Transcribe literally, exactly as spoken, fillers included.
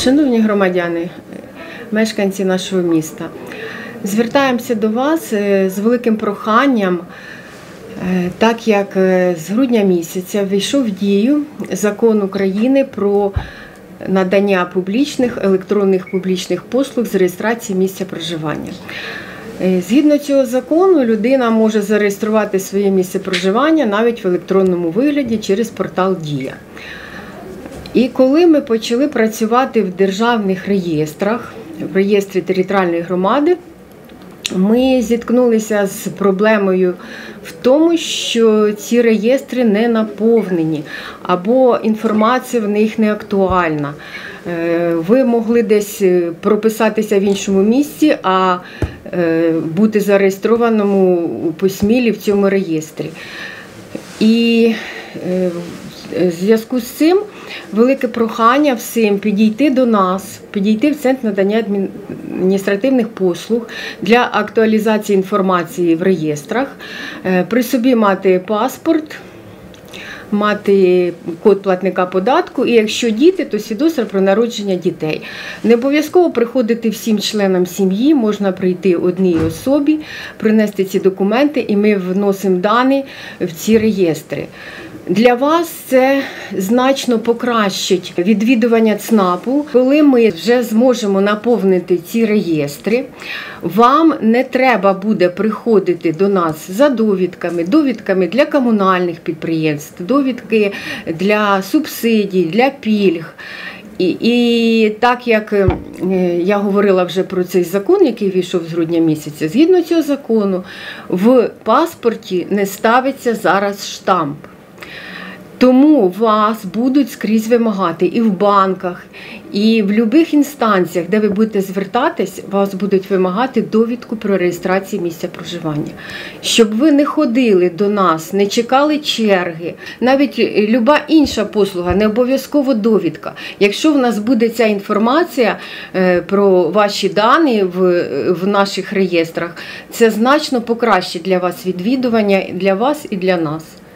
Шановні громадяни, мешканці нашого міста, звертаємося до вас з великим проханням, так як з грудня місяця ввійшов в дію Закон України про надання публічних, електронних публічних послуг з реєстрації місця проживання. Згідно цього закону, людина може зареєструвати своє місце проживання навіть в електронному вигляді через портал Дія. І коли ми почали працювати в державних реєстрах, в реєстрі територіальної громади, ми зіткнулися з проблемою в тому, що ці реєстри не наповнені, або інформація в них не актуальна. Ви могли десь прописатися в іншому місці, а бути зареєстрованому у Посмілі в цьому реєстрі. І в зв'язку з цим велике прохання всім підійти до нас, підійти в Центр надання адміністративних послуг для актуалізації інформації в реєстрах, при собі мати паспорт, мати код платника податку, і якщо діти, то свідоцтво про народження дітей. Не обов'язково приходити всім членам сім'ї, можна прийти одній особі, принести ці документи, і ми вносимо дані в ці реєстри. Для вас це значно покращить відвідування ЦНАПу. Коли ми вже зможемо наповнити ці реєстри, вам не треба буде приходити до нас за довідками, довідками для комунальних підприємств, довідки для субсидій, для пільг. І, і так як я говорила вже про цей закон, який війшов з грудня місяця, згідно цього закону в паспорті не ставиться зараз штамп. Тому вас будуть скрізь вимагати і в банках, і в будь-яких інстанціях, де ви будете звертатись, вас будуть вимагати довідку про реєстрацію місця проживання. Щоб ви не ходили до нас, не чекали черги, навіть люба інша послуга, не обов'язково довідка. Якщо в нас буде ця інформація про ваші дані в, в наших реєстрах, це значно покращить для вас відвідування, для вас і для нас.